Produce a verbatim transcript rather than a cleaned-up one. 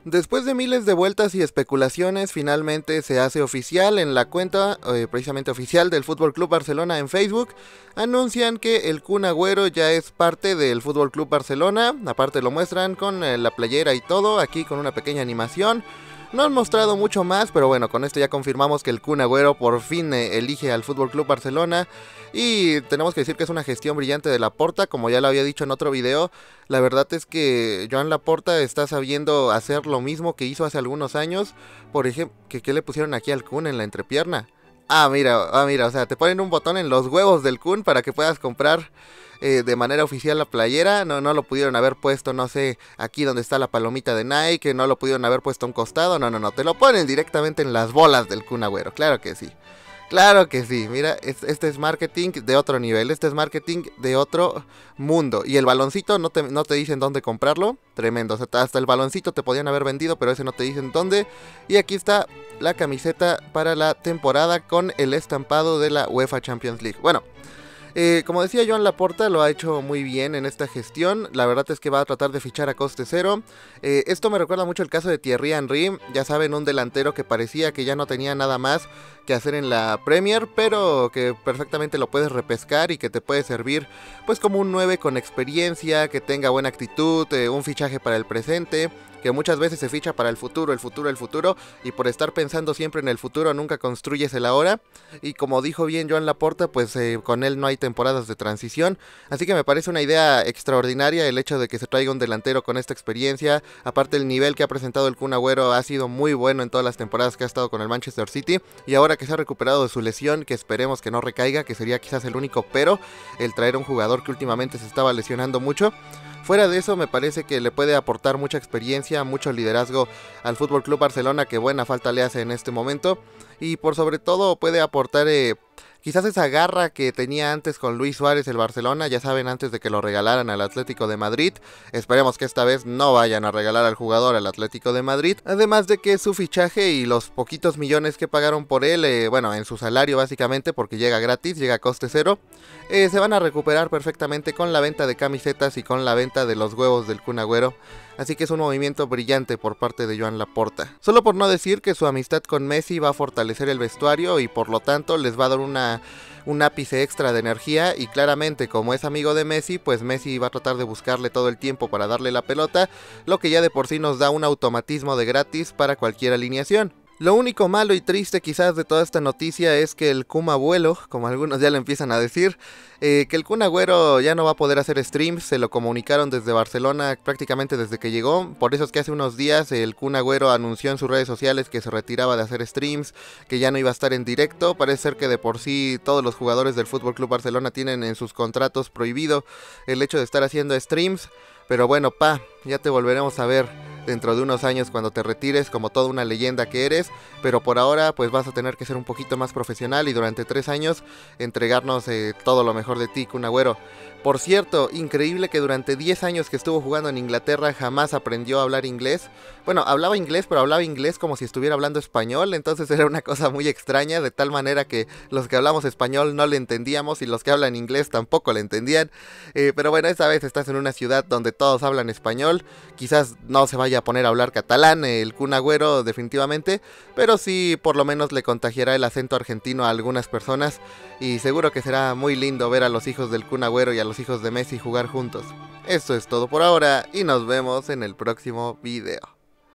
Después de miles de vueltas y especulaciones, finalmente se hace oficial en la cuenta, eh, precisamente oficial del Fútbol Club Barcelona en Facebook. Anuncian que el Kun Agüero ya es parte del Fútbol Club Barcelona. Aparte lo muestran con eh, la playera y todo, aquí con una pequeña animación. No han mostrado mucho más, pero bueno, con esto ya confirmamos que el Kun Agüero por fin eh, elige al Fútbol Club Barcelona. Y tenemos que decir que es una gestión brillante de Laporta, como ya lo había dicho en otro video. La verdad es que Joan Laporta está sabiendo hacer lo mismo que hizo hace algunos años. Por ejemplo, que ¿qué le pusieron aquí al Kun en la entrepierna? Ah, mira, ah, mira, o sea, te ponen un botón en los huevos del Kun para que puedas comprar eh, de manera oficial la playera. No, no lo pudieron haber puesto, no sé, aquí donde está la palomita de Nike. No lo pudieron haber puesto a un costado. No, no, no, te lo ponen directamente en las bolas del Kun Agüero, claro que sí. Claro que sí, mira, este es marketing de otro nivel, este es marketing de otro mundo. Y el baloncito no te, no te dicen dónde comprarlo, tremendo, o sea, hasta el baloncito te podían haber vendido, pero ese no te dicen dónde. Y aquí está la camiseta para la temporada con el estampado de la UEFA Champions League. Bueno, Eh, como decía, Joan Laporta lo ha hecho muy bien en esta gestión. La verdad es que va a tratar de fichar a coste cero. Eh, esto me recuerda mucho el caso de Thierry Henry. Ya saben, un delantero que parecía que ya no tenía nada más que hacer en la Premier, pero que perfectamente lo puedes repescar y que te puede servir pues como un nueve con experiencia, que tenga buena actitud, eh, un fichaje para el presente, que muchas veces se ficha para el futuro, el futuro, el futuro, y por estar pensando siempre en el futuro nunca construyes el ahora. Y como dijo bien Joan Laporta, pues eh, con él no hay temporadas de transición, así que me parece una idea extraordinaria el hecho de que se traiga un delantero con esta experiencia. Aparte, el nivel que ha presentado el Kun Agüero ha sido muy bueno en todas las temporadas que ha estado con el Manchester City, y ahora que se ha recuperado de su lesión, que esperemos que no recaiga, que sería quizás el único pero, el traer a un jugador que últimamente se estaba lesionando mucho. Fuera de eso, me parece que le puede aportar mucha experiencia, mucho liderazgo al F C Barcelona, que buena falta le hace en este momento. Y por sobre todo puede aportar eh, quizás esa garra que tenía antes con Luis Suárez el Barcelona, ya saben, antes de que lo regalaran al Atlético de Madrid. Esperemos que esta vez no vayan a regalar al jugador al Atlético de Madrid. Además de que su fichaje y los poquitos millones que pagaron por él, eh, bueno, en su salario básicamente, porque llega gratis, llega a coste cero, eh, se van a recuperar perfectamente con la venta de camisetas y con la venta de los huevos del Kun Agüero. Así que es un movimiento brillante por parte de Joan Laporta. Solo por no decir que su amistad con Messi va a fortalecer el vestuario y por lo tanto les va a dar una, un ápice extra de energía. Y claramente, como es amigo de Messi, pues Messi va a tratar de buscarle todo el tiempo para darle la pelota, lo que ya de por sí nos da un automatismo de gratis para cualquier alineación. Lo único malo y triste quizás de toda esta noticia es que el Kun Abuelo, como algunos ya le empiezan a decir, eh, que el Kun Agüero ya no va a poder hacer streams. Se lo comunicaron desde Barcelona prácticamente desde que llegó. Por eso es que hace unos días el Kun Agüero anunció en sus redes sociales que se retiraba de hacer streams, que ya no iba a estar en directo. Parece ser que de por sí todos los jugadores del F C Barcelona tienen en sus contratos prohibido el hecho de estar haciendo streams. Pero bueno, pa, ya te volveremos a ver dentro de unos años cuando te retires como toda una leyenda que eres, pero por ahora pues vas a tener que ser un poquito más profesional y durante tres años entregarnos eh, todo lo mejor de ti, Kun Agüero. Por cierto, increíble que durante diez años que estuvo jugando en Inglaterra jamás aprendió a hablar inglés. Bueno, hablaba inglés, pero hablaba inglés como si estuviera hablando español, entonces era una cosa muy extraña, de tal manera que los que hablamos español no le entendíamos y los que hablan inglés tampoco le entendían. Eh, pero bueno, esta vez estás en una ciudad donde todos hablan español, quizás no se vaya a poner a hablar catalán el Kun Agüero definitivamente, pero sí por lo menos le contagiará el acento argentino a algunas personas y seguro que será muy lindo ver a los hijos del Kun Agüero y a los hijos de Messi jugar juntos. Esto es todo por ahora y nos vemos en el próximo video.